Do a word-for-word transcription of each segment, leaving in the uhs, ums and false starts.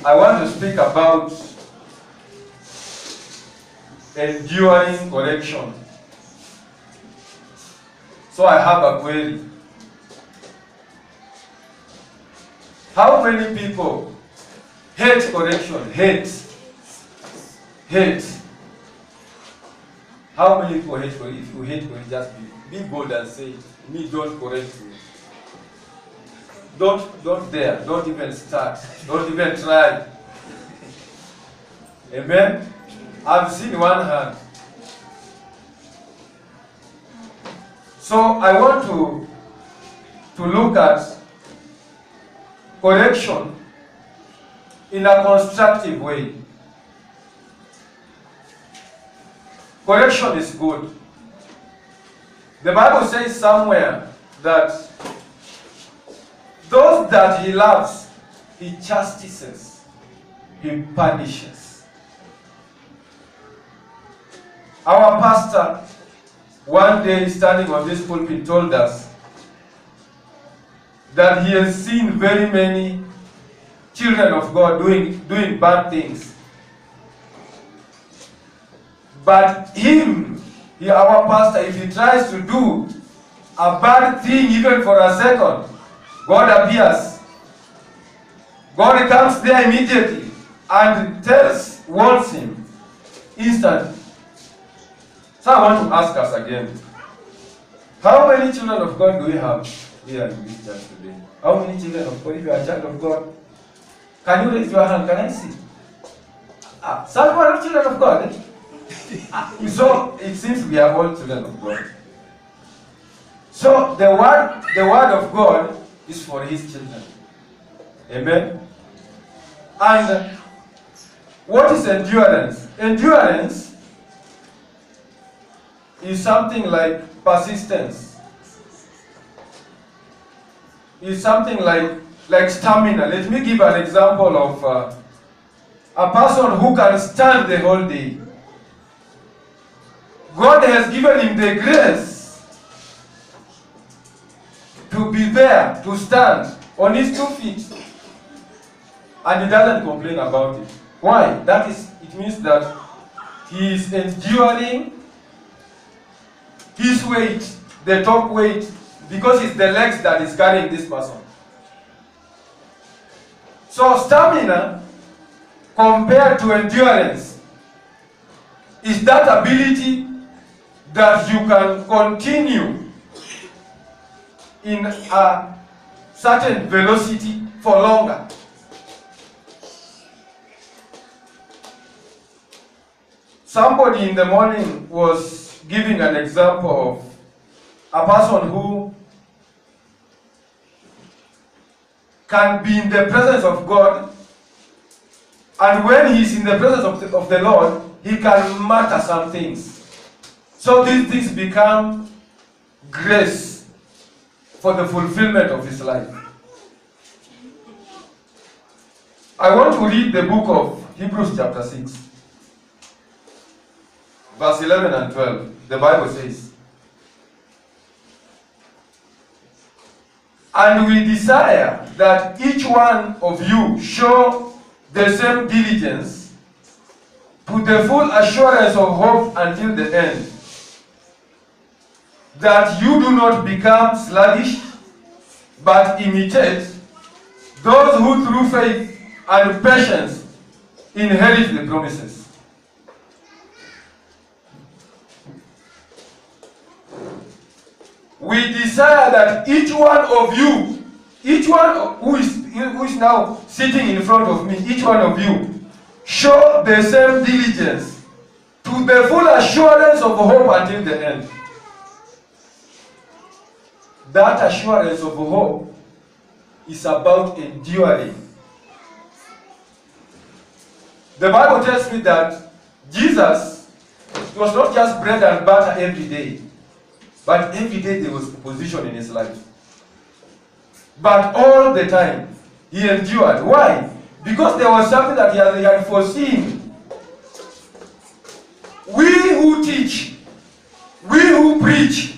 I want to speak about enduring correction. So I have a query. How many people hate correction? Hate. Hate. How many people hate correction? If you hate correction, just be, be bold and say, me, don't correct me. Don't, don't dare. Don't even start. Don't even try. Amen? I've seen one hand. So I want to, to look at correction in a constructive way. Correction is good. The Bible says somewhere that those that he loves, he chastises, he punishes. Our pastor, one day standing on this pulpit, told us that he has seen very many children of God doing, doing bad things. But him, he, our pastor, if he tries to do a bad thing even for a second, God appears. God comes there immediately and tells, warns him instantly. So I want to ask us again, how many children of God do we have here in this church today? How many children of God? If you are a child of God, can you raise your hand? Can I see? Ah, some people are not children of God. Eh? So it seems we are all children of God. So the word, the word of God is for his children. Amen. And what is endurance? Endurance is something like persistence. Is something like like stamina. Let me give an example of uh, a person who can stand the whole day. God has given him the grace to be there, to stand on his two feet. And he doesn't complain about it. Why? That is, it means that he is enduring his weight, the top weight, because it's the legs that is carrying this person. So stamina compared to endurance is that ability that you can continue in a certain velocity for longer. Somebody in the morning was giving an example of a person who can be in the presence of God, and when he's in the presence of the, of the Lord, he can matter some things. So these things become grace for the fulfillment of his life. I want to read the book of Hebrews chapter six. Verse eleven and twelve. The Bible says, "And we desire that each one of you show the same diligence to the full assurance of hope until the end, that you do not become sluggish, but imitate those who through faith and patience inherit the promises." We desire that each one of you, each one who is, who is now sitting in front of me, each one of you, show the same diligence to the full assurance of hope until the end. That assurance of hope is about enduring. The Bible tells me that Jesus was not just bread and butter every day, but every day there was opposition in his life. But all the time, he endured. Why? Because there was something that he had, he had foreseen. We who teach, we who preach,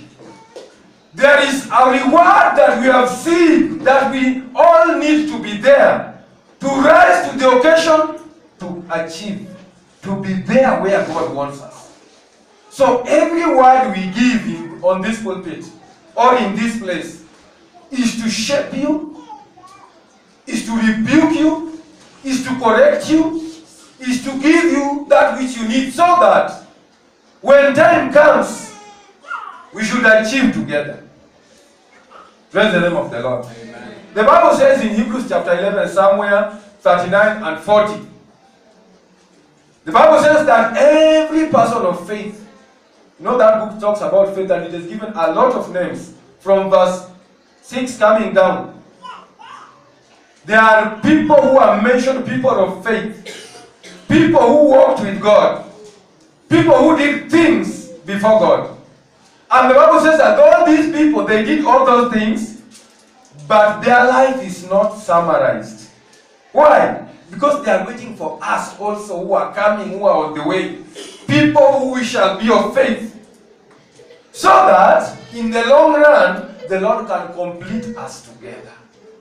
there is a reward that we have seen that we all need to be there to rise to the occasion, to achieve, to be there where God wants us. So every word we give in, on this pulpit or in this place is to shape you, is to rebuke you, is to correct you, is to give you that which you need, so that when time comes, we should achieve together. Praise the name of the Lord. Amen. The Bible says in Hebrews chapter eleven, somewhere thirty-nine and forty, the Bible says that every person of faith, you know that book talks about faith and it is given a lot of names from verse six coming down. There are people who are mentioned, people of faith, people who walked with God, people who did things before God. And the Bible says that all these people, they did all those things, but their life is not summarized. Why? Because they are waiting for us also who are coming, who are on the way. People who shall be of faith. So that in the long run, the Lord can complete us together.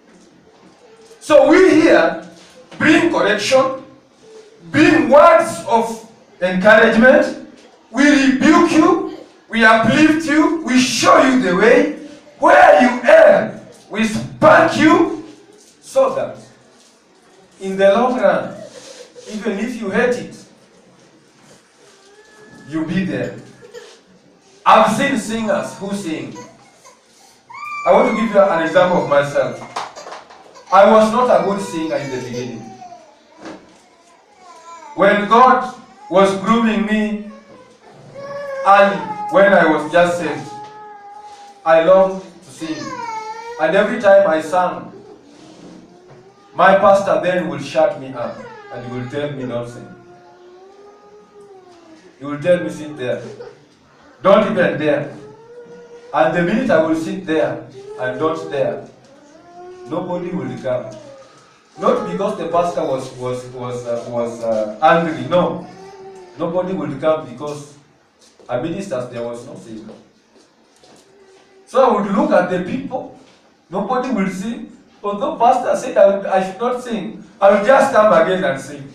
So we here bring correction, bring words of encouragement, we rebuke you, we uplift you, we show you the way. Where you err, we spank you, so that in the long run, even if you hate it, you'll be there. I've seen singers who sing. I want to give you an example of myself. I was not a good singer in the beginning. When God was grooming me early, when I was just saved, I longed to sing. And every time I sang, my pastor then will shut me up and he will tell me don't sing. He will tell me sit there. Don't even dare. And the minute I will sit there and don't dare, nobody will come. Not because the pastor was was was uh, was uh, angry. No, nobody will come because at ministers there was no singer. So I would look at the people. Nobody will sing. Although pastor said I, would, I should not sing, I will just come again and sing.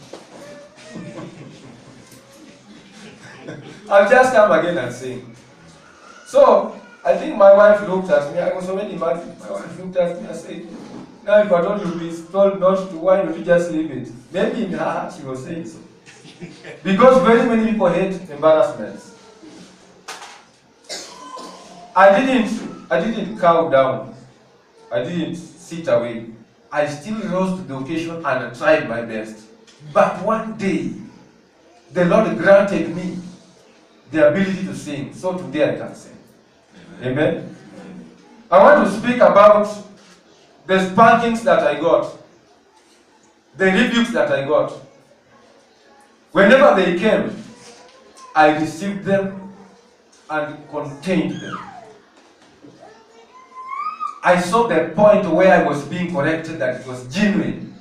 I'll just come again and sing. So I think my wife looked at me. I was already married. My wife looked at me and said, now if I don't be told not to, why don't you just leave it? Maybe in her heart she was saying so. Because very many people hate embarrassments. I didn't I didn't cow down. I didn't sit away. I still rose to the occasion and tried my best. But one day, the Lord granted me the ability to sing. So today I can sing. Amen. I want to speak about the spankings that I got, the rebukes that I got. Whenever they came, I received them and contained them. I saw the point where I was being corrected that it was genuine.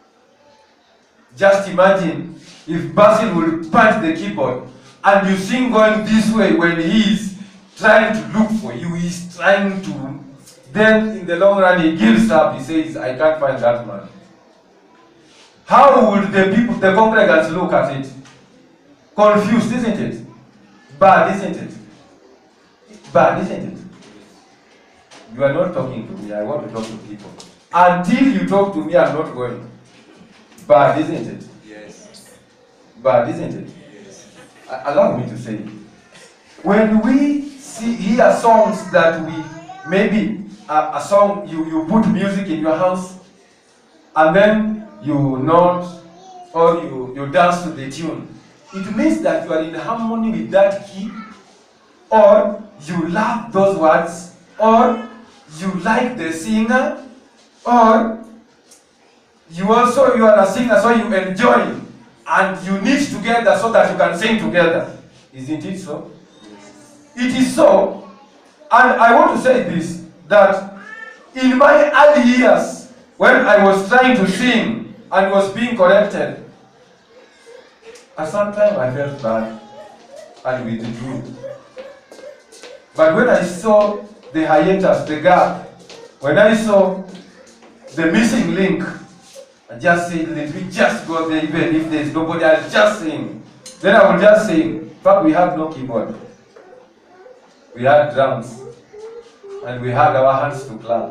Just imagine if Basil will punch the keyboard and you sing going this way when he is trying to look for you, he's trying to, then in the long run he gives up, he says, I can't find that man. How would the people, the congregants look at it? Confused, isn't it? Bad, isn't it? Bad, isn't it? You are not talking to me, I want to talk to people. Until you talk to me, I'm not going. Bad, isn't it? Yes. Bad, isn't it? Yes. Allow me to say, when we see hear songs that we, maybe a, a song, you, you put music in your house, and then you nod, or you, you dance to the tune, it means that you are in harmony with that key, or you love those words, or you like the singer, or you also you are a singer, so you enjoy and you knit together so that you can sing together. Isn't it so? It is so. And I want to say this, that in my early years, when I was trying to sing and was being corrected, at some time I felt bad and withdrew. But when I saw the hiatus, the gap, when I saw the missing link, I just say, let me just go there, even if there's nobody, I'll just sing. Then I will just sing. In fact, we had no keyboard. We had drums. And we had our hands to clap.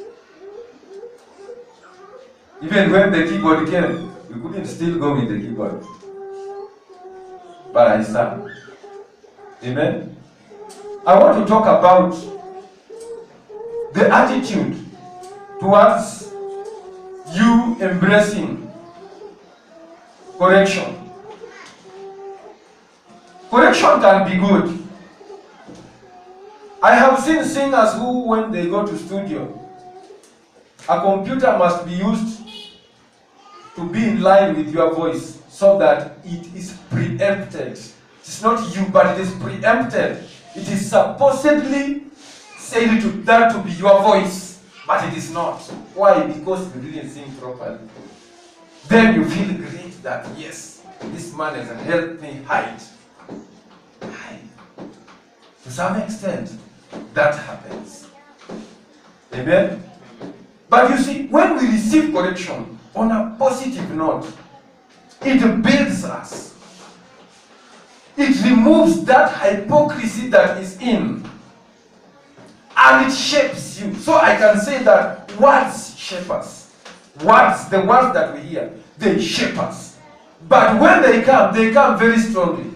Even when the keyboard came, we couldn't still go with the keyboard. But I sang. Amen? I want to talk about the attitude towards you embracing correction. Correction can be good. I have seen singers who, when they go to studio, a computer must be used to be in line with your voice so that it is preempted. It's not you, but it is preempted. It is supposedly said to that to be your voice, but it is not. Why? Because you didn't sing properly. Then you feel great that yes, this man has helped me hide. Hide. To some extent, that happens. Amen? But you see, when we receive correction on a positive note, it builds us. It removes that hypocrisy that is in. And it shapes you. So I can say that words shape us. Words, the words that we hear, they shape us. But when they come, they come very strongly.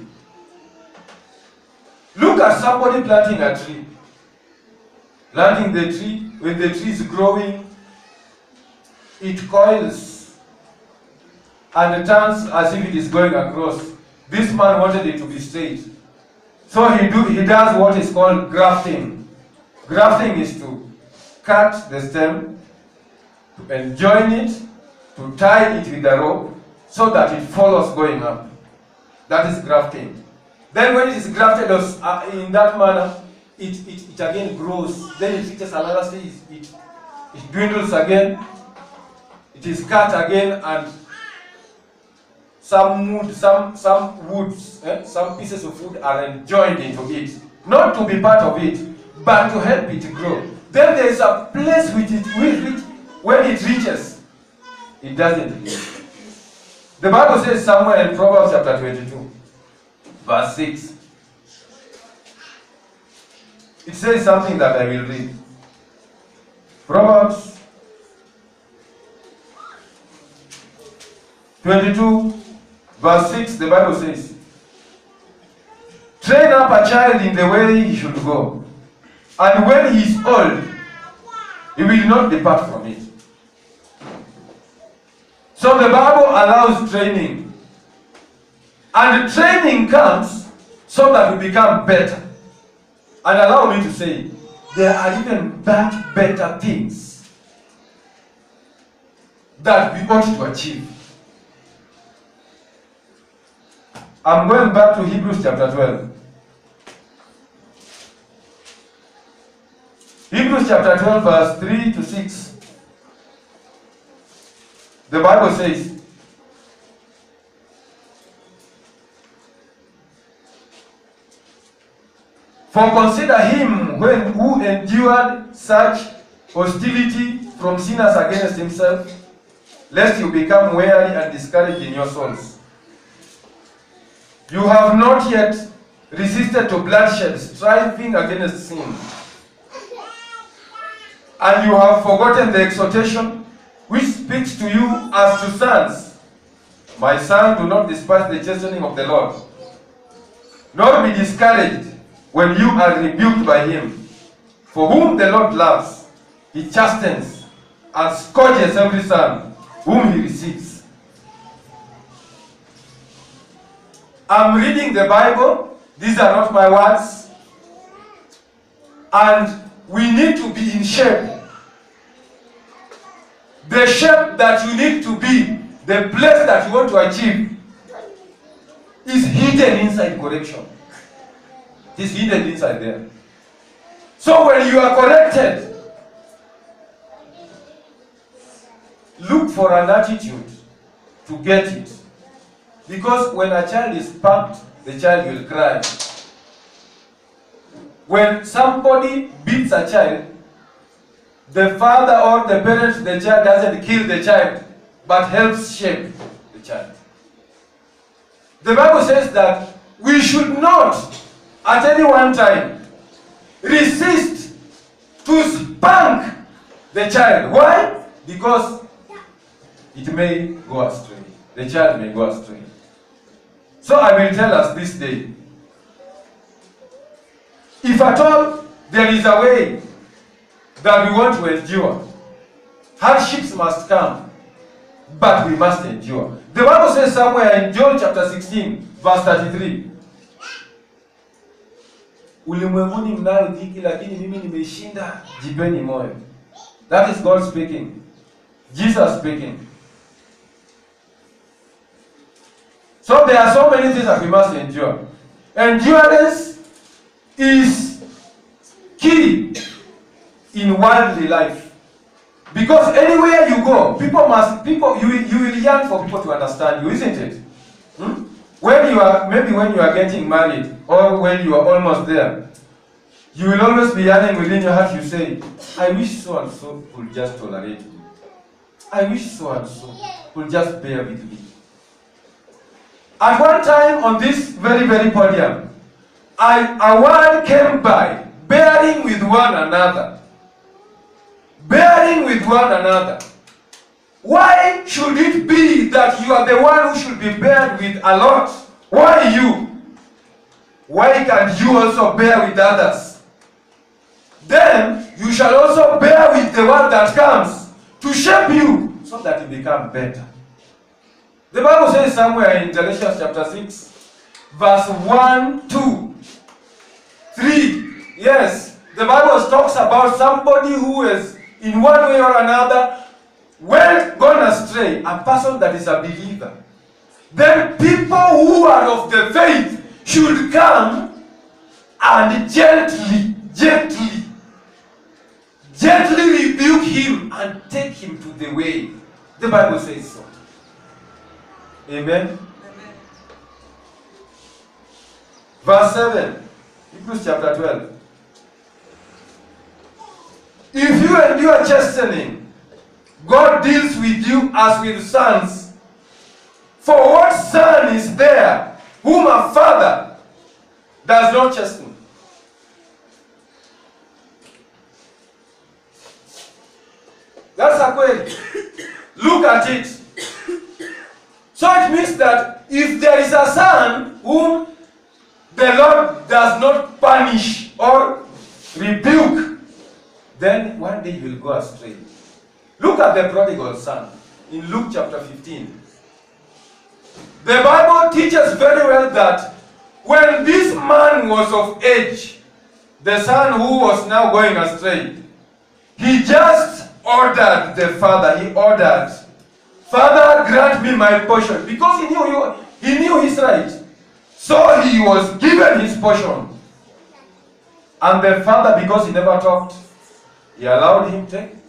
Look at somebody planting a tree. Planting the tree, when the tree is growing, it coils and turns as if it is going across. This man wanted it to be straight. So he, do, he does what is called grafting. Grafting is to cut the stem and join it, to tie it with a rope so that it follows going up. That is grafting. Then when it is grafted in that manner, it, it, it again grows. Then it reaches another stage, it, it dwindles again, it is cut again, and some wood, some some woods, eh, some pieces of wood are joined into it. Not to be part of it, but to help it grow. Then there is a place which it will reach. When it reaches, it doesn't reach. The Bible says somewhere in Proverbs chapter twenty-two, verse six. It says something that I will read. Proverbs twenty-two, verse six, the Bible says, train up a child in the way he should go, and when he is old, he will not depart from it. So the Bible allows training. And training comes so that we become better. And allow me to say, there are even that better things that we ought to achieve. I'm going back to Hebrews chapter twelve. Hebrews chapter twelve, verse three to six. The Bible says, for consider him when, who endured such hostility from sinners against himself, lest you become weary and discouraged in your souls. You have not yet resisted to bloodshed, striving against sin. And you have forgotten the exhortation which speaks to you as to sons. My son, do not despise the chastening of the Lord, nor be discouraged when you are rebuked by him. For whom the Lord loves, he chastens and scourges every son whom he receives. I'm reading the Bible. These are not my words. And we need to be in shape. The shape that you need to be, the place that you want to achieve, is hidden inside correction. It is hidden inside there. So when you are corrected, look for an attitude to get it. Because when a child is spanked, the child will cry. When somebody beats a child, the father or the parent, the child doesn't kill the child. but helps shape the child. The Bible says that we should not, at any one time, resist to spank the child. Why? Because it may go astray. The child may go astray. So I will tell us this day, if at all there is a way that we want to endure, hardships must come, but we must endure. The Bible says somewhere in John chapter sixteen, verse thirty-three, ulimwenguni mnayo dhiki, lakini mimi nimeshinda, jipeni moyo. That is God speaking. Jesus speaking. So there are so many things that we must endure. Endurance is key in worldly life. Because anywhere you go, people must, people, you, you will yearn for people to understand you, isn't it? Hmm? When you are, maybe when you are getting married, or when you are almost there, you will always be yearning within your heart, you say, I wish so and so could just tolerate me. I wish so and so could just bear with me. At one time on this very, very podium, I, a word came by, bearing with one another. Bearing with one another. Why should it be that you are the one who should be bared with a lot? Why you? Why can't you also bear with others? Then you shall also bear with the one that comes to shape you so that you become better. The Bible says somewhere in Galatians chapter six, verse one, two, three. Yes, the Bible talks about somebody who is in one way or another went gone astray, a person that is a believer. Then people who are of the faith should come and gently, gently, gently rebuke him and take him to the way. The Bible says so. Amen. Amen. Verse seven, Hebrews chapter twelve. If you endure chastening, God deals with you as with sons. For what son is there whom a father does not chasten? That's a question. Look at it. So it means that if there is a son whom the Lord does not punish or rebuke, then one day he will go astray. Look at the prodigal son in Luke chapter fifteen. The Bible teaches very well that when this man was of age, the son who was now going astray, he just ordered the father, he ordered, Father, grant me my portion. Because he knew he, he knew his right. So he was given his portion. And the father, because he never talked, he allowed him to take it.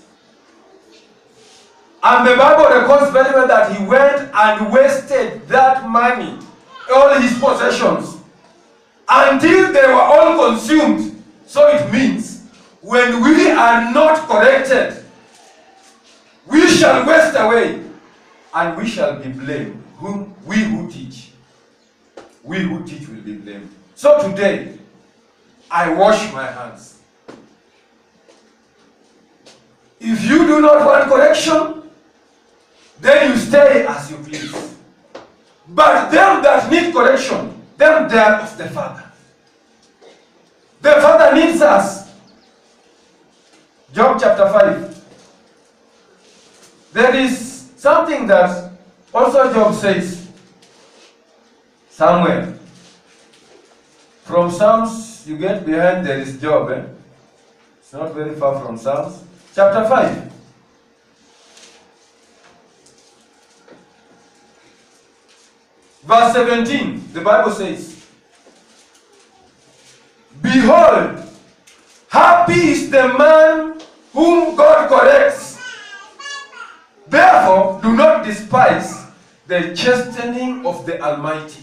And the Bible records very well that he went and wasted that money, all his possessions, until they were all consumed. So it means, when we are not corrected, we shall waste away, and we shall be blamed. Whom we who teach. We who teach will be blamed. So today, I wash my hands. If you do not want correction, then you stay as you please. But them that need correction, them they are of the Father. The Father needs us. Job chapter five. There is something that also Job says somewhere. From Psalms, you get behind, there is Job. Eh? It's not very far from Psalms. Chapter five. Verse seventeen, the Bible says, Behold, happy is the man whom God corrects. Therefore, do not despise the chastening of the Almighty.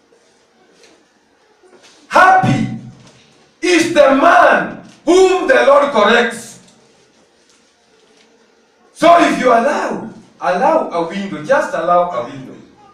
Happy is the man whom the Lord corrects. So if you allow Allow a window. Just allow a window.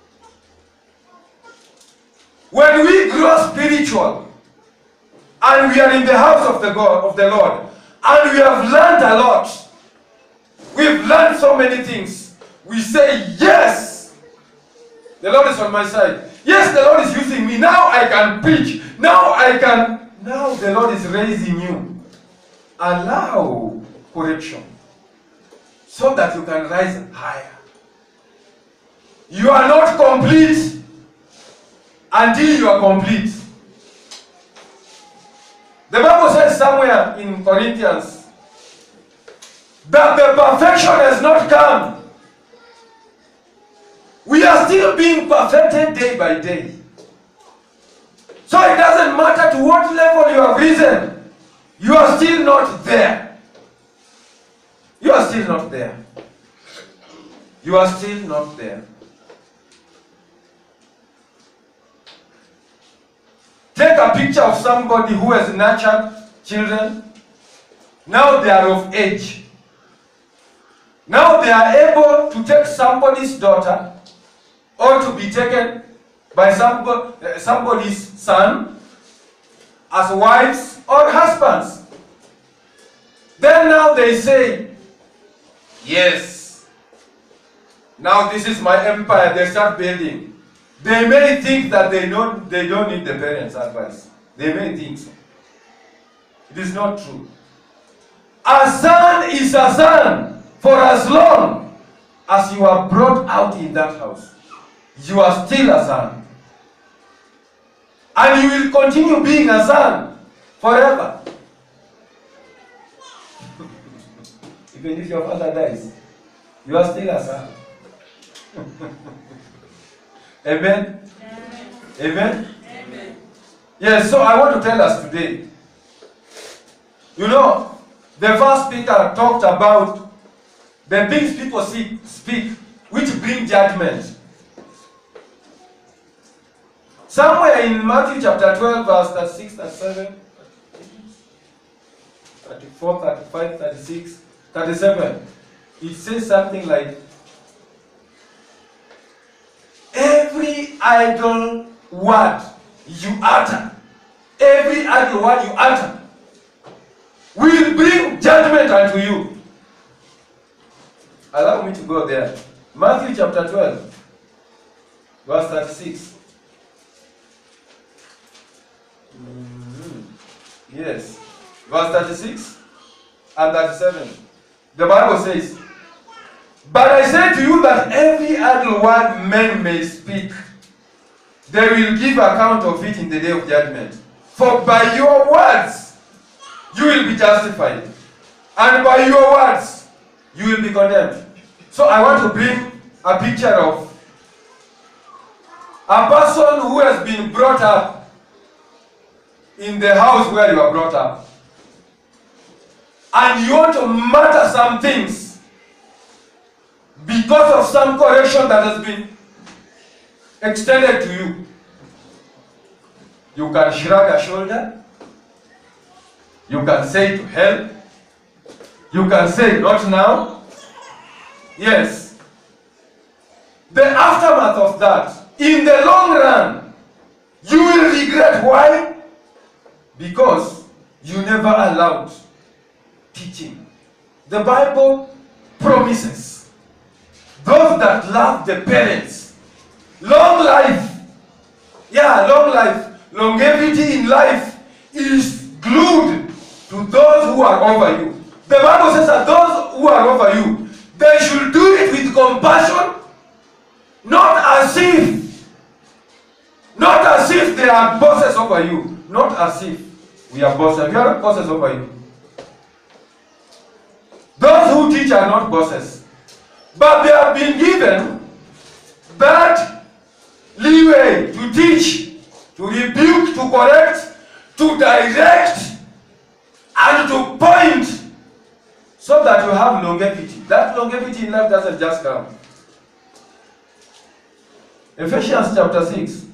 When we grow spiritual, and we are in the house of the God of the Lord, and we have learned a lot, we've learned so many things. We say, yes, the Lord is on my side. Yes, the Lord is using me. Now I can preach. Now I can. Now the Lord is raising you. Allow correction so that you can rise higher. You are not complete until you are complete. The Bible says somewhere in Corinthians that the perfection has not come. We are still being perfected day by day. So it doesn't matter to what level you have risen, you are still not there. You are still not there. You are still not there. Take a picture of somebody who has nurtured children. Now they are of age. Now they are able to take somebody's daughter or to be taken by somebody, somebody's son as wives or husbands. Then now they say, yes, now this is my empire. They start building. They may think that they don't, they don't need the parents' advice. They may think so. It is not true. A son is a son for as long as you are brought out in that house. You are still a son. And you will continue being a son forever. Even if your father dies, you are still a son. Amen? Amen? Amen? Amen. Yes, so I want to tell us today. You know, the first speaker talked about the things people see, speak which bring judgment. Somewhere in Matthew chapter twelve, verse thirty-six, thirty-seven, thirty-four, thirty-five, thirty-six, thirty-seven, it says something like, every idle word you utter, every idle word you utter, will bring judgment unto you. Allow me to go there. Matthew chapter twelve, verse thirty-six. Mm-hmm. Yes. Verse thirty-six and thirty-seven. The Bible says, but I say to you that every idle word men may speak, they will give account of it in the day of judgment. For by your words you will be justified, and by your words you will be condemned. So I want to bring a picture of a person who has been brought up in the house where you are brought up, and you want to matter some things because of some correction that has been extended to you. You can shrug a shoulder. You can say to hell. You can say not now. Yes. The aftermath of that, in the long run, you will regret. Why? Because you never allowed teaching. The Bible promises those that love the parents long life. Yeah, long life. Longevity in life is glued to those who are over you. The Bible says that those who are over you, they should do it with compassion, not as if, not as if they are bosses over you, not as if we are bosses. We are not bosses over you. Those who teach are not bosses, but they have been given that leeway to teach, to rebuke, to correct, to direct, and to point, so that you have longevity. That longevity in life doesn't just come. Ephesians chapter six.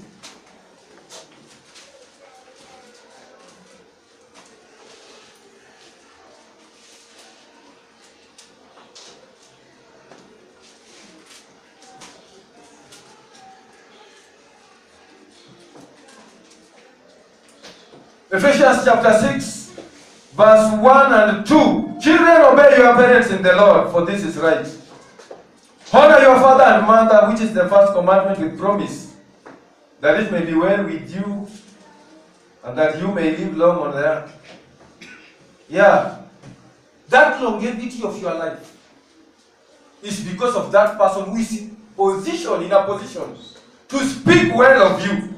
Ephesians chapter six, verse one and two. Children, obey your parents in the Lord, for this is right. Honor your father and mother, which is the first commandment with promise, that it may be well with you, and that you may live long on the earth. Yeah. That longevity of your life is because of that person who is in position, in a position to speak well of you.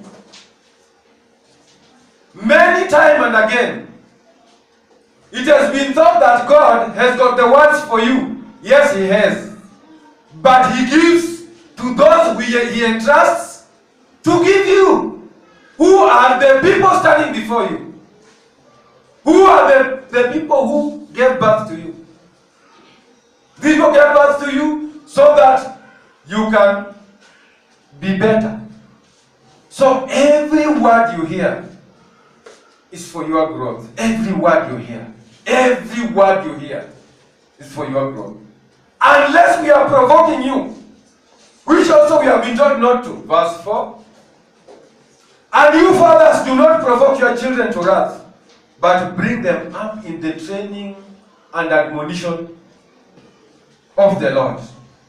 Many time and again, it has been thought that God has got the words for you. Yes, He has. But He gives to those who He entrusts to give you. Who are the people standing before you? Who are the, the people who gave birth to you? People gave birth to you so that you can be better. So every word you hear is for your growth. Every word you hear. Every word you hear is for your growth. Unless we are provoking you, which also we have been told not to. Verse four. And you fathers, do not provoke your children to wrath, but bring them up in the training and admonition of the Lord.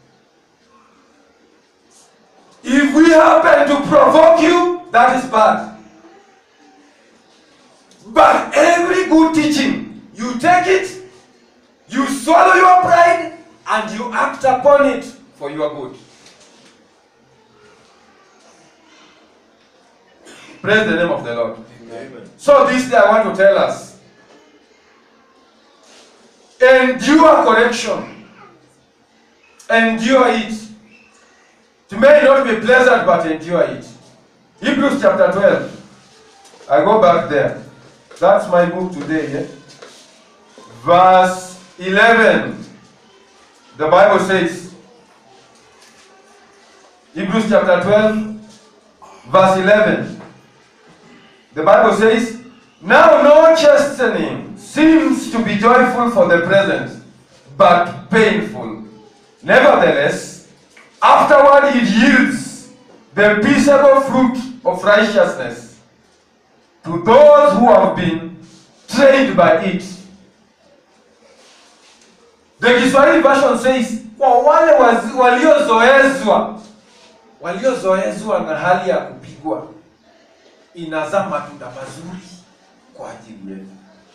If we happen to provoke you, that is bad. But every good teaching, you take it, you swallow your pride, and you act upon it for your good. Praise the name of the Lord. Amen. So this day I want to tell us, endure correction. Endure it. It may not be pleasant, but endure it. Hebrews chapter twelve. I go back there. That's my book today. Yeah? Verse eleven. The Bible says, Hebrews chapter twelve, verse eleven. The Bible says, now no chastening seems to be joyful for the present, but painful. Nevertheless, afterward it yields the peaceable fruit of righteousness to those who have been trained by it. The Kiswahili version says, kwa wale waliozoezwa, waliozoezwa na hali ya kupigwa, inazaa matunda mazuri kwa ajili yetu.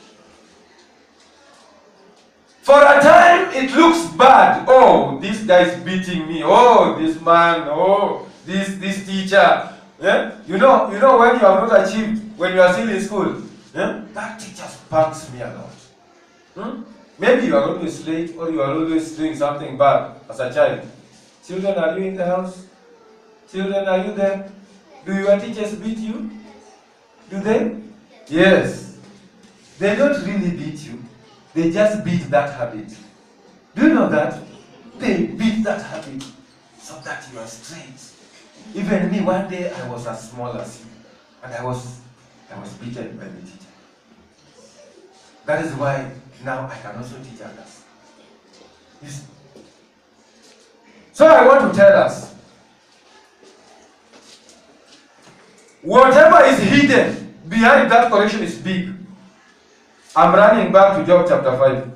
For a time it looks bad. Oh, this guy is beating me. Oh, this man. Oh, this this teacher. Yeah? You know, you know when you have not achieved, when you are still in school, yeah? That teacher spanks me a lot. Hmm? Maybe you are always late or you are always doing something bad as a child. Children, are you in the house? Children, are you there? Do your teachers beat you? Do they? Yes. They don't really beat you. They just beat that habit. Do you know that? They beat that habit so that you are straight. Even me, one day I was as small as you. And I was I was beaten by the teacher. That is why now I can also teach others. Yes. So I want to tell us, whatever is hidden behind that correction is big. I'm running back to Job chapter five.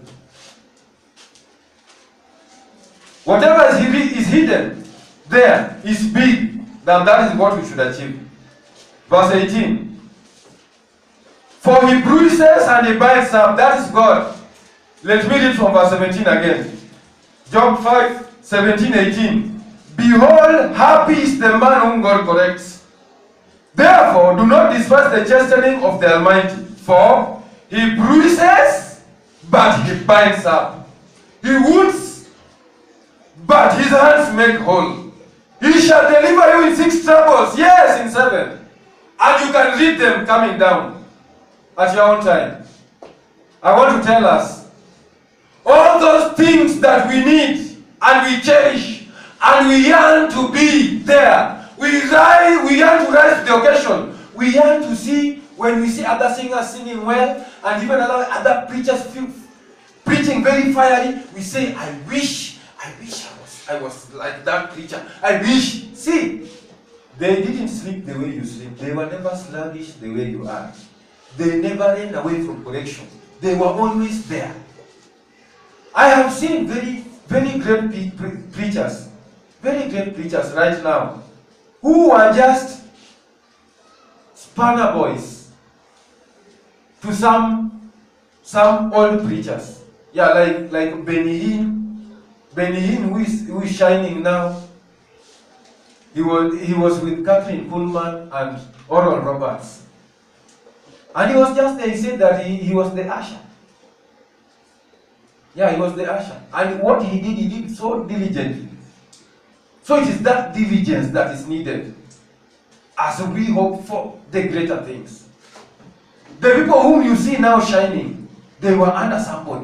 Whatever is, hid is hidden there is big, then that is what we should achieve. Verse eighteen. For he bruises and he binds up, that is God. Let's read it from verse seventeen again. Job five, seventeen, eighteen. Behold, happy is the man whom God corrects. Therefore, do not despise the chastening of the Almighty, for he bruises, but he binds up. He wounds, but his hands make whole. He shall deliver you in six troubles, yes, in seven. And you can read them coming down at your own time. I want to tell us, all those things that we need, and we cherish, and we yearn to be there. We rise, we yearn to rise to the occasion. We yearn to see, when we see other singers singing well, and even other, other preachers feel, preaching very fiery, we say, I wish, I wish I was, I was like that preacher. I wish. See, they didn't sleep the way you sleep. They were never sluggish the way you are. they never ran away from correction. They were always there. I have seen very, very great pre pre preachers, very great preachers right now, who are just spanner boys to some some old preachers. Yeah, like like Benny Hinn, Benny Hinn, who is who is shining now. He was he was with Catherine Kuhlman and Oral Roberts, and he was just there. He said that he, he was the usher. Yeah, he was the usher, and what he did, he did so diligently. So it is that diligence that is needed as we hope for the greater things. The people whom you see now shining, they were under somebody.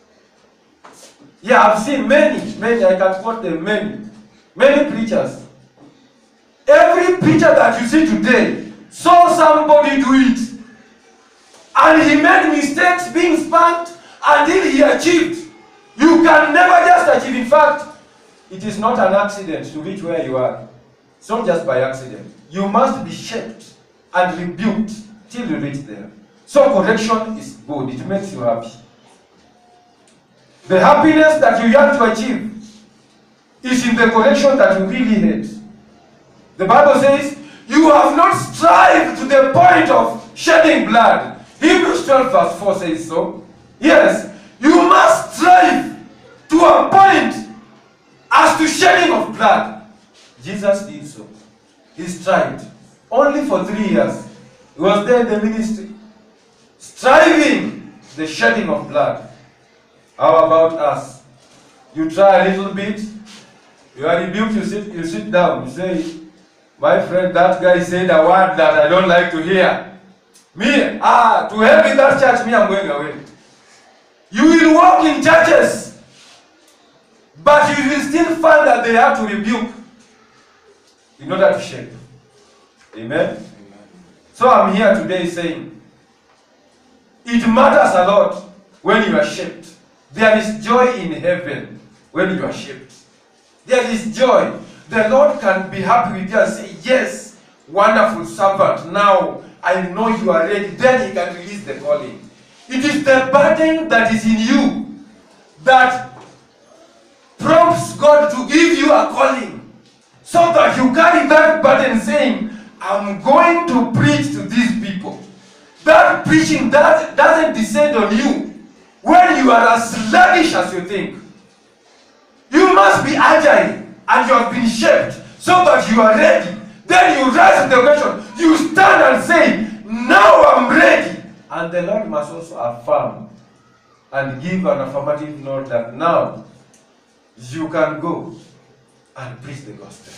Yeah, I've seen many, many, I can quote them, many, many preachers. Every preacher that you see today saw somebody do it. And he made mistakes being spanked until he achieved. You can never just achieve. In fact, it is not an accident to reach where you are. It's not just by accident. You must be shaped and rebuked till you reach there. So correction is good. It makes you happy. The happiness that you have to achieve is in the correction that you really hate. The Bible says, you have not strived to the point of shedding blood. Hebrews twelve verse four says so. Yes, you must strive to a point as to shedding of blood. Jesus did so. He strived. Only for three years. He was there in the ministry, striving the shedding of blood. How about us? You try a little bit, you are rebuked, you sit, you sit down, you say, my friend, that guy said a word that I don't like to hear. Me, ah, to help with that church, me, I'm going away. You will walk in churches, but you will still find that they have to rebuke in order to shape. Amen? Amen. So I'm here today saying, it matters a lot when you are shaped. There is joy in heaven when you are shaped. There is joy. The Lord can be happy with you and say, yes, wonderful servant, now I know you are ready. Then he can release the calling. It is the burden that is in you that prompts God to give you a calling, so that you carry that burden saying, I'm going to preach to these people. That preaching that doesn't descend on you when you are as sluggish as you think. You must be agile, and you have been shaped so that you are ready. Then you rise to the occasion. You stand and say, now I'm ready. And the Lord must also affirm and give an affirmative note that now you can go and preach the gospel.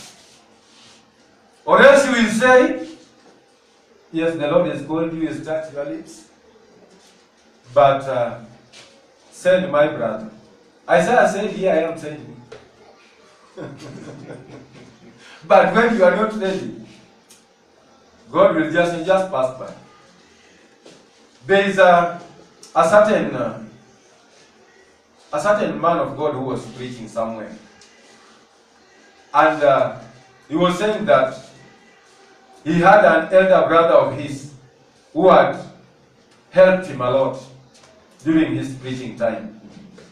Or else you will say, yes, the Lord has called you, has touched your lips, but uh, send my brother. Isaiah said, here I am sending you. But when you are not ready, God will just, just pass by. There is a, a certain uh, a certain man of God who was preaching somewhere, and uh, he was saying that he had an elder brother of his who had helped him a lot during his preaching time.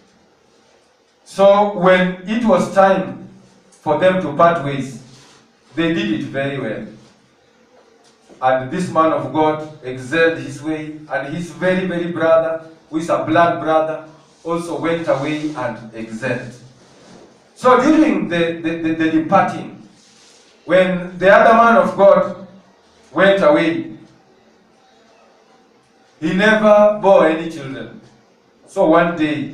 So when it was time for them to part ways, they did it very well. And this man of God excelled his way, and his very, very brother, who is a blood brother, also went away and excelled. So during the, the, the, the departing, when the other man of God went away, he never bore any children. So one day,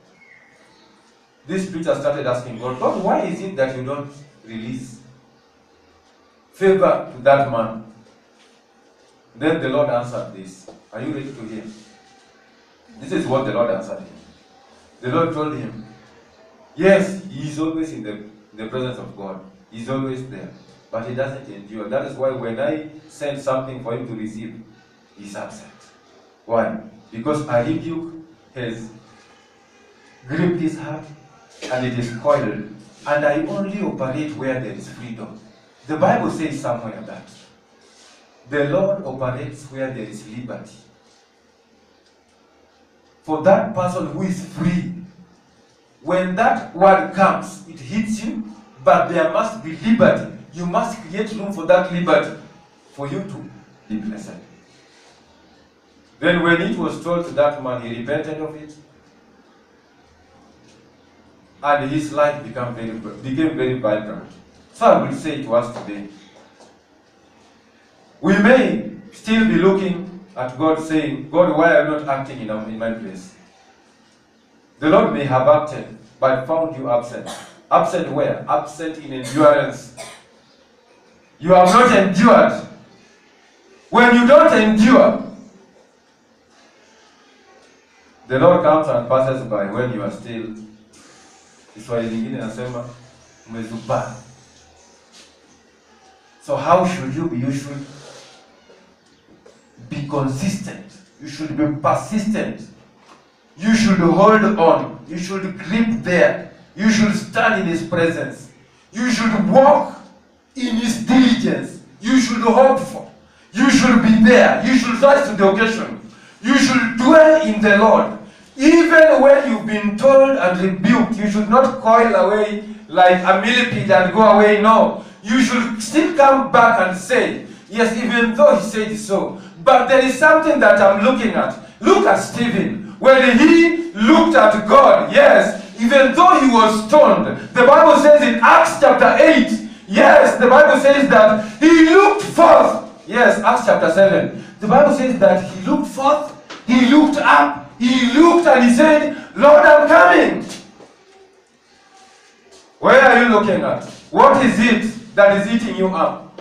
this preacher started asking God, God, why is it that you don't release favor to that man? Then the Lord answered this. Are you ready to hear? This is what the Lord answered him. The Lord told him, yes, he is always in the, in the presence of God. He is always there. But he doesn't endure. That is why when I send something for him to receive, he's upset. Why? Because a rebuke has gripped his heart, and it is coiled. And I only operate where there is freedom. The Bible says somewhere that the Lord operates where there is liberty. for that person who is free. When that word comes, it hits you, but there must be liberty. You must create room for that liberty for you to be blessed. Then when it was told to that man, he repented of it, and his life became very, became very vibrant. So I will say to us today, we may still be looking at God saying, God, why are you not acting in, in my place? The Lord may have acted, but found you absent. Absent where? Absent in endurance. You have not endured. When you don't endure, the Lord comes and passes by when you are still. Kiswahili lingine nasema umezubaa. So how should you be? You should be consistent. You should be persistent. You should hold on. You should grip there. You should stand in His presence. You should walk in His diligence. You should hope for. You should be there. You should rise to the occasion. You should dwell in the Lord. Even when you've been told and rebuked, you should not coil away like a millipede and go away. No. You should still come back and say, yes, even though he said so. But there is something that I'm looking at. Look at Stephen. When he looked at God, yes, even though he was stoned, the Bible says in Acts chapter eight, yes, the Bible says that he looked forth. Yes, Acts chapter seven. The Bible says that he looked forth, he looked up, he looked and he said, Lord, I'm coming. Where are you looking at? What is it that is eating you up?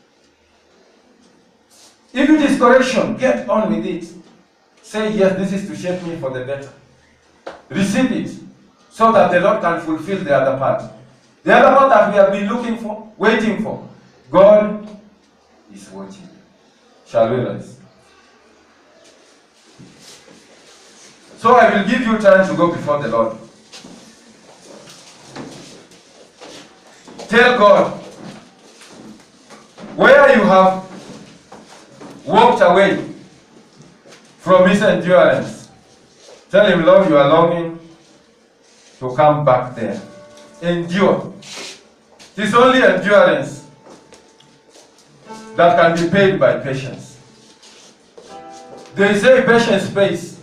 If it is correction, get on with it. Say, yes, this is to shape me for the better. Receive it, so that the Lord can fulfill the other part. The other part that we have been looking for, waiting for. God is watching. Shall we rise? So I will give you time to go before the Lord. Tell God, where you have walked away from His endurance, tell Him, Lord, you are longing to come back there. Endure. It is only endurance that can be paid by patience. They say patience pays.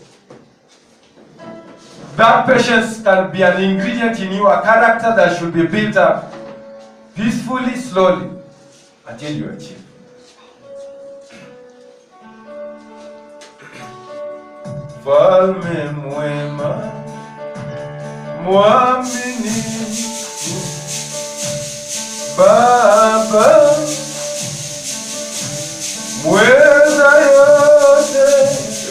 That patience can be an ingredient in you, a character that should be built up peacefully, slowly, until you achieve. Mfalme mwema, mwaminifu, Baba mweza yote,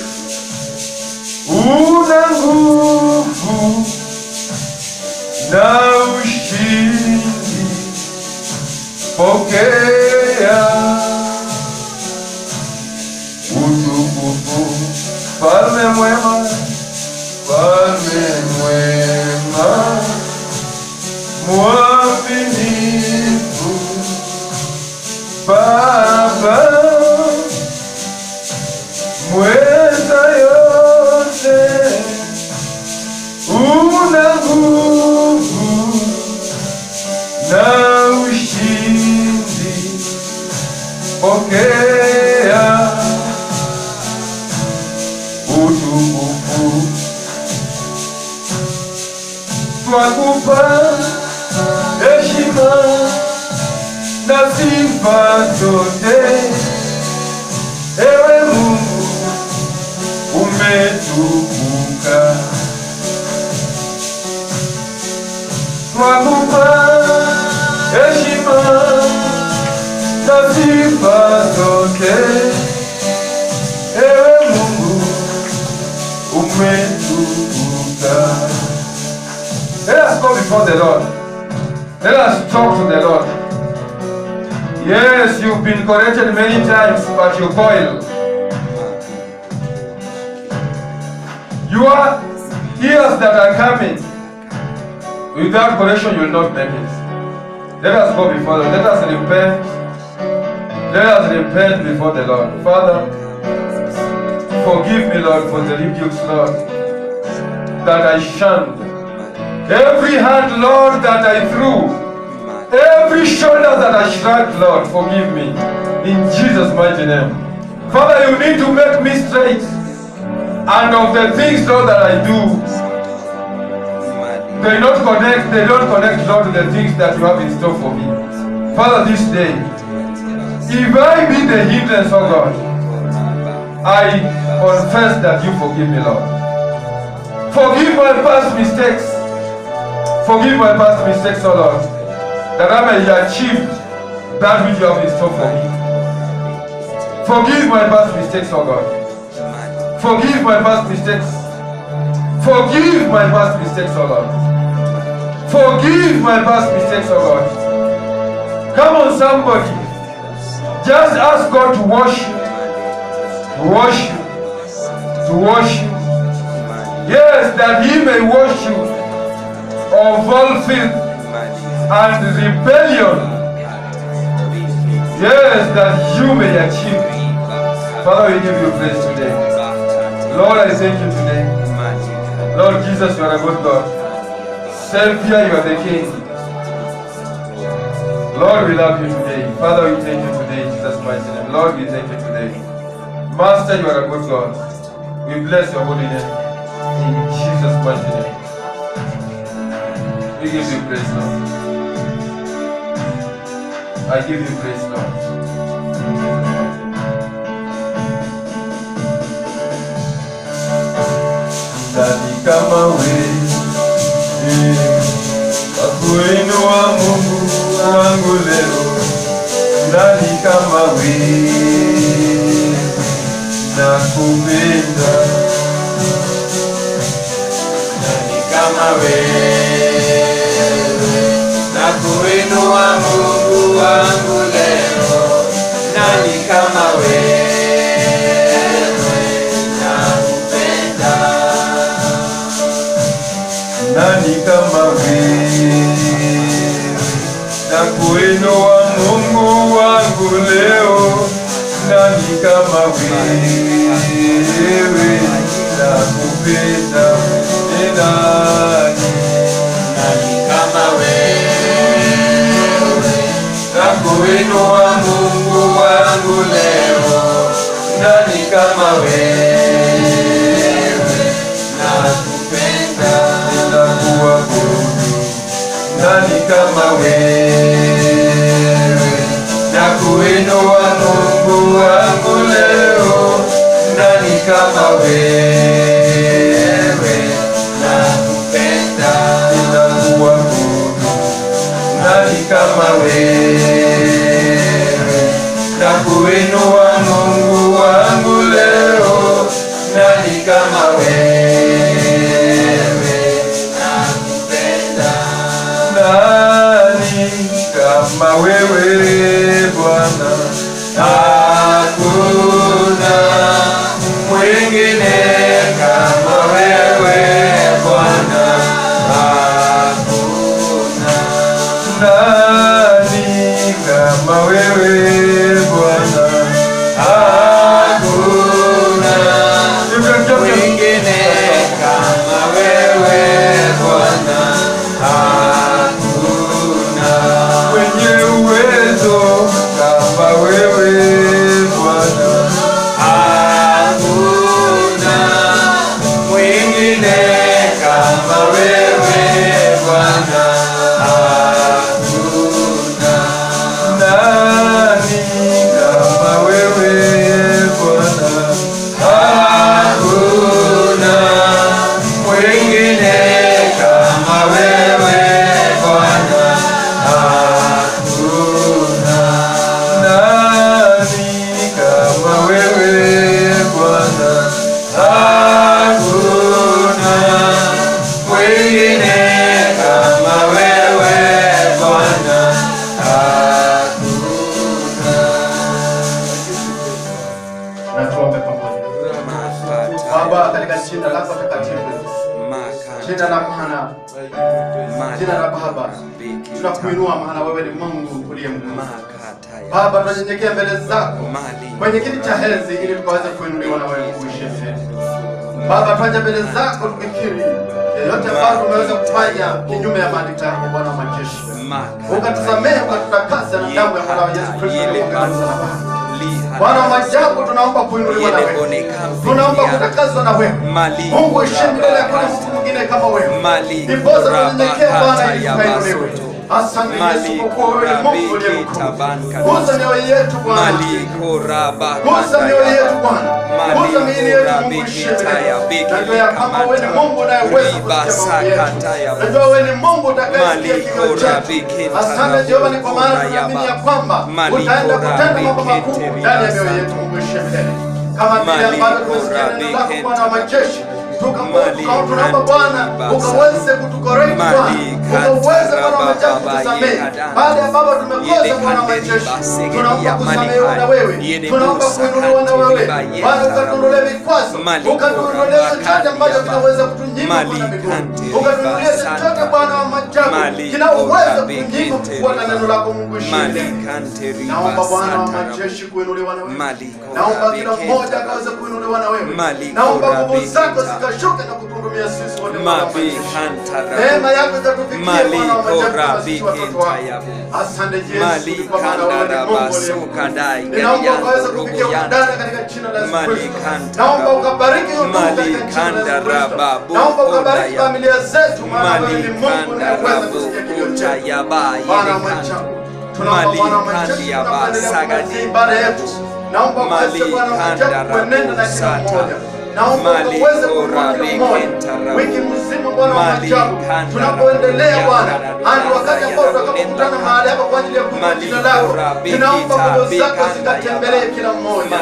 una nguvu na ushindi, pokea utukufu. Mfalme mwema, Mfalme mwema, mwaminifu, Baba mweza yote, una nguvu na ushindi, pokea utukufu. Twakupa heshima na sifa zote, ewe Mungu umetukuka. Twakupa heshima na sifa zote, ewe Mungu umetukuka. Let us go before the Lord. Let us talk to the Lord. Yes, you've been corrected many times, but you toil. Your years that are coming, without correction, you will not make it. Let us go before the Lord. Let us repent. Let us repent before the Lord. Father, forgive me, Lord, for the rebukes, Lord. that I shunned, every hand, Lord, that I threw, every shoulder that I shrugged, Lord, forgive me. In Jesus' mighty name. Father, you need to make me straight. And of the things, Lord, that I do, they don't connect, they don't connect, Lord, to the things that you have in store for me. Father, this day, if I be the hindrance, oh God, I confess that you forgive me, Lord. Forgive my past mistakes. Forgive my past mistakes, oh Lord, that I may achieve that which you have in store for me. Forgive my past mistakes, oh God. Forgive my past mistakes. Forgive my past mistakes, oh Lord. Forgive my past mistakes, oh God. Come on, somebody. Just ask God to wash you. To wash you. To wash you. Yes, that He may wash you of all filth and rebellion. Yes, that you may achieve. Father, we give you praise today. Lord, I thank you today. Lord Jesus, you are a good God. Savior, you are the King. Lord, we love you today. Father, we thank you today in Jesus' mighty name. Lord, we thank you today. Master, you are a good God. We bless your holy name in Jesus' mighty name. We give you praise, Lord. I give you praise, Lord. Nani kama wewe, wakuinua Mungu wangu leo. Nani kama wewe, nakupenda. Nani kama wewe, nakuinua Mungu wangu leo. Nani kama wewe, nakupenda. Nani kama wewe, nakuinua Mungu wangu leo. Nani kama wewe, nakupenda. Nani, nani kama wewe, nakuinua Mungu wangu leo. Nani kama wewe, nakupenda. Nani kama wewe, nakuinua Mungu wangu leo. Nani kama wewe, nakupenda. Nani kama wewe, nakuinua Mungu wangu leo. Nani kama wewe, nakupenda. Nani kama wewe Bwana, hakuna mwingine kama wewe Bwana, hakuna. Nani kama wewe Bwana, hakuna mwingine kama wewe Bwana, hakuna mwenye uwezo kama wewe Bwana, hakuna mwingine kama wewe Bwana, hakuna. Nani kama wewe Bwana, hakuna mwingine kama wewe Bwana, hakuna. Nani kama wewe Bwana, hakuna mwingine kama wewe Bwana, hakuna. Na tuombe pamoja. Baba, katika jina lako takatifu, jina la Bwana, jina la Baba, tunakuinua maana wewe ni Mungu uliye mkuu. Baba, tunanyenyekea mbele zako kwenye kiti cha enzi ili tukaweze kuinuliwa na wewe uishi. Baba, twaja mbele zako tukikiri yote ambayo tumeweza kufanya kinyume ya maandiko yako Bwana wa majeshi. Ukatusamehe, ukatutakasa na damu ya Bwana Yesu Kristo. Bwana wa maajabu, tunaomba kuinuliwa na wewe. Tunaomba kutakaswa na wewe. Mungu ushindi mbele ya kuna mtu mwingine kama wewe. Ndiposa tunyenyekea Bwana ili tukainuliwe. Asante Yesu kwa kuwa wewe ni Mungu uliye mkuu. Gusa mioyo yetu Bwana. Gusa mioyo yetu Bwana. Gusa miili yetu Mungu ushindi. Najua ya kama wewe ni Mungu unayeweza kusikia maombi yetu. Najua wewe ni Mungu utakayesikia kilio chetu. Asante Jehova, ni kwa maana tunaamini ya kwamba utaenda kutenda mambo makuu ndani ya mioyo yetu Mungu ushindi. Kama vile ambavyo tumesikia neno lako Bwana wa majeshi. Tunaomba Bwana ukaweze kutukoreki Bwana, ukaweze Bwana wa majeshi kutusamehe baada ya baba tumekosa Bwana wa majeshi. Tunaomba kusamehewa na wewe, tunaomba kuinuliwa na wewe Bwana, ukatuondolee vikwazo, ukatuondolee chochote ambacho kinaweza kutunyima Bwana mbinguni, ukatuondolee chochote Bwana wa majeshi kinaweza kutunyima kufuata neno lako Mungu ushindi. Naomba Bwana wa majeshi kuinuliwa na wewe, naomba kila mmoja akaweze kuinuliwa na wewe, naomba nguvu zako zikashuke na kutuhudumia sisi wote Bwana wa majeshi. Neema yako itatufikia Bwana wa majeshi watoto wako. Asante Yesu kwa maana wewe ni Mungu uliye. Ninaomba ukaweze kufikia ukundani katika jina la Yesu Kristo. Naomba ukabariki yote katika jina la Yesu Kristo. Naomba ukabariki familia zetu maana wewe ni Mungu unayeweza kusikia kilio chetu. Bwana wa majeshi, tunaomba Bwana wa majeshi tunaendelea kusikia ibada yetu. Naomba ukaweze Bwana wa majeshi kuenenda na kila mmoja. Naomba ukaweze kuwa kila mmoja wiki mzima Bwana wa maajabu tunapoendelea Bwana hadi wakati ambao tutakapokutana mahali hapa kwa ajili ya kuinua jina lako. Ninaomba nguvu zako zikatembelee kila mmoja.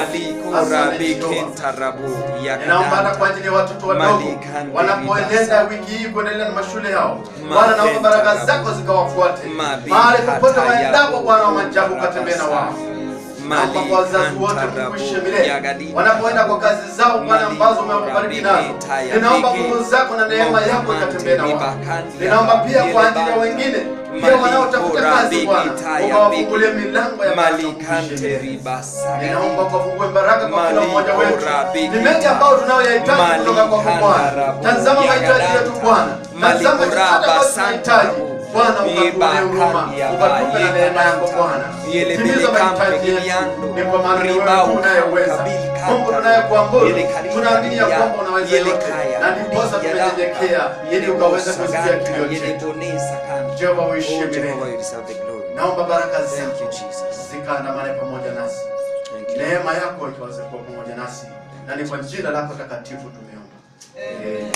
Ninaomba hata kwa ajili ya watoto wadogo wanapoenenda wiki hii kuendelea na mashule yao Bwana, naomba baraka zako zikawafuate mahali popote waendapo Bwana wa maajabu, ukatembee na wao. Naomba kwa wazazi wote kukuishe milele wanapoenda kwa kazi zao Bwana ambazo umewabariki nazo. Ninaomba nguvu zako na neema yako ikatembee na wao. Ninaomba pia kwa ajili ya wengine pia wanaotafuta kazi Bwana, ukawafungulie milango ya baraka. Ninaomba ukafungue baraka kwa kila mmoja wetu. Ni mengi ambao tunayoyahitaji kutoka kwako Bwana. Tazama mahitaji yetu Bwana. Tazama chochote ambacho tunahitaji Bwana, ukatuonee huruma, ukatupe na neema yako Bwana. Timiza mahitaji yetu, ni kwa maana ni wewe unayeweza. Mungu tunayekuabudu, tunaamini ya kwamba unaweza yote, na ndiposa tumenyenyekea ili ukaweze kusikia kilio chetu. Jehova uishie milele. Naomba baraka zako zikaandamane pamoja nasi, neema yako ikaweze kuwa pamoja nasi, na ni kwa jina lako takatifu tumeomba. Amen.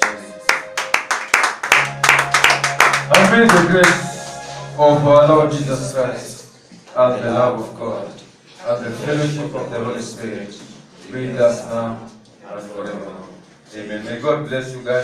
And may the grace of our Lord Jesus Christ, and the love of God, and the fellowship of the Holy Spirit be with us now and forever. Amen. May God bless you guys.